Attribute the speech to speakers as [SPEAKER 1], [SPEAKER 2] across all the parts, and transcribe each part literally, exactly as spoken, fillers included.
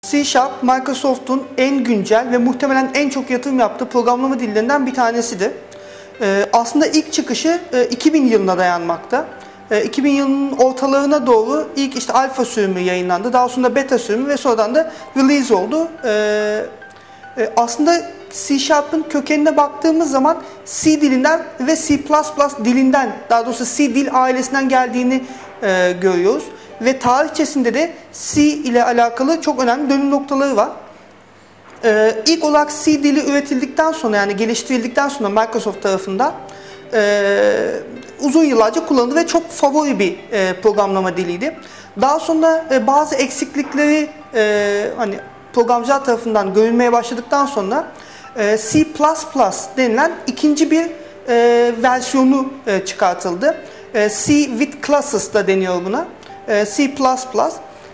[SPEAKER 1] C Sharp, Microsoft'un en güncel ve muhtemelen en çok yatırım yaptığı programlama dillerinden bir tanesidir. Ee, aslında ilk çıkışı e, iki bin yılına dayanmakta. E, iki bin yılının ortalarına doğru ilk işte alfa sürümü yayınlandı. Daha sonra beta sürümü ve sonradan da release oldu. E, e, aslında C Sharp'ın kökenine baktığımız zaman C dilinden ve C plus plus dilinden, daha doğrusu C dil ailesinden geldiğini e, görüyoruz. Ve tarihçesinde de C ile alakalı çok önemli dönüm noktaları var. Ee, ilk olarak C dili üretildikten sonra, yani geliştirildikten sonra Microsoft tarafından e, uzun yıllarca kullanıldı ve çok favori bir e, programlama diliydi. Daha sonra e, bazı eksiklikleri e, hani programcılar tarafından görülmeye başladıktan sonra e, C plus plus denilen ikinci bir e, versiyonu e, çıkartıldı. E, C with classes da deniyor buna. C plus plus,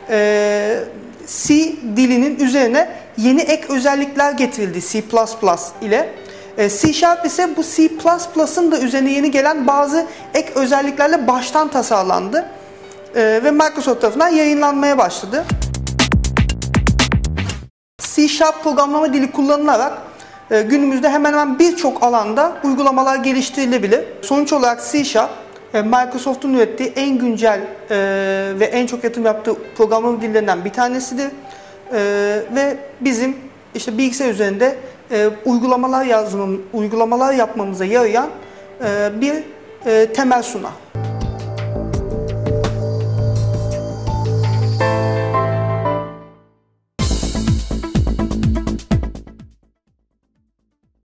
[SPEAKER 1] C dilinin üzerine yeni ek özellikler getirildi C plus plus ile. C Sharp ise bu C plus plus'ın da üzerine yeni gelen bazı ek özelliklerle baştan tasarlandı ve Microsoft tarafından yayınlanmaya başladı. C Sharp programlama dili kullanılarak günümüzde hemen hemen birçok alanda uygulamalar geliştirilebilir. Sonuç olarak C Sharp, Microsoft'un ürettiği en güncel e, ve en çok yatırım yaptığı programlama dillerinden bir tanesidir. E, ve bizim işte bilgisayar üzerinde e, uygulamalar yazmam, uygulamalar yapmamıza yarayan e, bir e, temel sunar.